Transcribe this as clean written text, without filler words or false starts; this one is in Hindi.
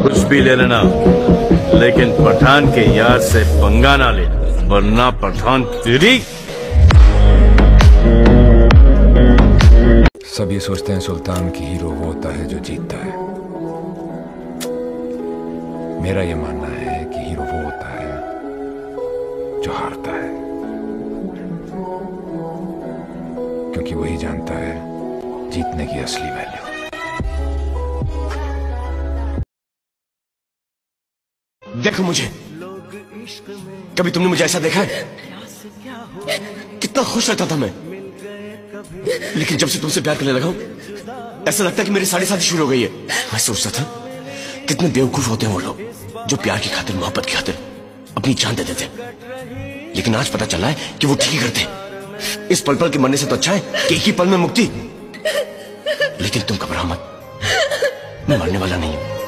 कुछ भी ले लेना, लेकिन पठान के यार से पंगा ना ले, वरना पठान तेरी। सब ये सोचते हैं सुल्तान की हीरो वो होता है जो जीतता है। मेरा ये मानना है कि हीरो वो होता है जो हारता है, क्योंकि वही जानता है जीतने की असली वैल्यू। देखो मुझे, कभी तुमने मुझे ऐसा देखा है? कितना खुश रहता था मैं, लेकिन जब से तुमसे प्यार करने लगा हूं, ऐसा लगता है कि मेरी सारी शादी शुरू हो गई है। मैं सोचता था कितने बेवकूफ होते हैं वो लोग जो प्यार की खातिर, मोहब्बत की खातिर अपनी जान दे देते, लेकिन आज पता चला है कि वो ठीक ही करते। इस पल पल के मरने से तो अच्छा है कि एक ही पल में मुक्ति। लेकिन तुम घबराओ मत, मैं मरने वाला नहीं हूं।